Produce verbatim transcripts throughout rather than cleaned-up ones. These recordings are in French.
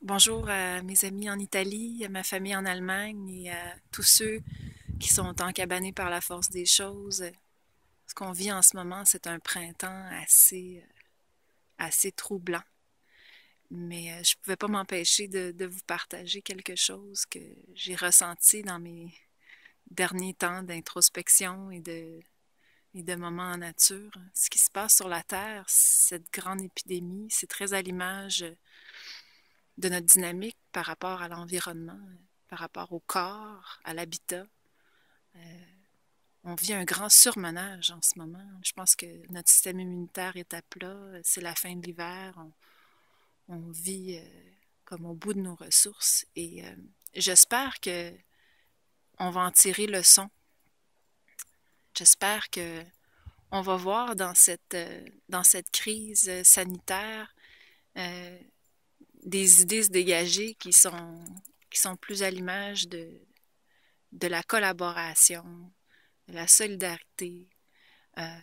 Bonjour à mes amis en Italie, à ma famille en Allemagne et à tous ceux qui sont encabanés par la force des choses. Ce qu'on vit en ce moment, c'est un printemps assez, assez troublant. Mais euh, je ne pouvais pas m'empêcher de, de vous partager quelque chose que j'ai ressenti dans mes derniers temps d'introspection et de, et de moments en nature. Ce qui se passe sur la Terre, cette grande épidémie, c'est très à l'image de notre dynamique par rapport à l'environnement, par rapport au corps, à l'habitat. Euh, on vit un grand surmenage en ce moment. Je pense que notre système immunitaire est à plat. C'est la fin de l'hiver. On, on vit euh, comme au bout de nos ressources. Et euh, j'espère que on va en tirer leçon. J'espère que on va voir dans cette, euh, dans cette crise sanitaire euh, des idées se dégager qui sont, qui sont plus à l'image de, de la collaboration, de la solidarité, euh,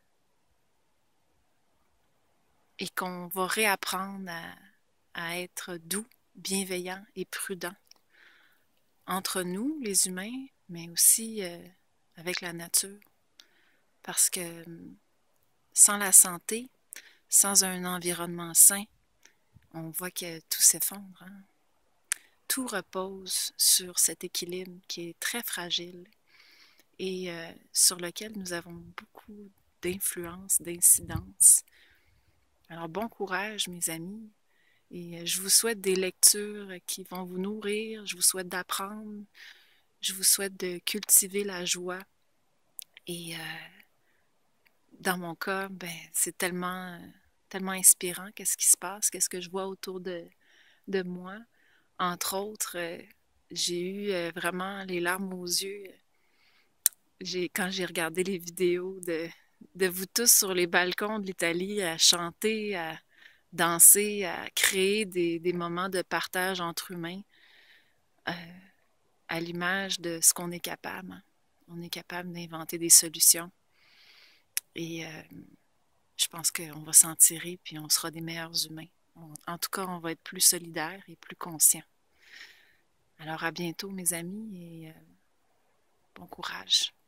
et qu'on va réapprendre à, à être doux, bienveillant et prudent entre nous, les humains, mais aussi euh, avec la nature. Parce que euh, sans la santé, sans un environnement sain, on voit que tout s'effondre. Hein? Tout repose sur cet équilibre qui est très fragile et euh, sur lequel nous avons beaucoup d'influence, d'incidence. Alors bon courage, mes amis, et euh, je vous souhaite des lectures qui vont vous nourrir, je vous souhaite d'apprendre, je vous souhaite de cultiver la joie. Et euh, dans mon cas, ben, c'est tellement, tellement inspirant qu'est-ce qui se passe, qu'est-ce que je vois autour de, de moi. Entre autres, euh, j'ai eu euh, vraiment les larmes aux yeux j'ai, quand j'ai regardé les vidéos de, de vous tous sur les balcons de l'Italie à chanter, à danser, à créer des, des moments de partage entre humains, euh, à l'image de ce qu'on est capable. Hein. On est capable d'inventer des solutions et euh, je pense qu'on va s'en tirer puis on sera des meilleurs humains. On- en tout cas, on va être plus solidaires et plus conscients. Alors à bientôt, mes amis, et euh, bon courage.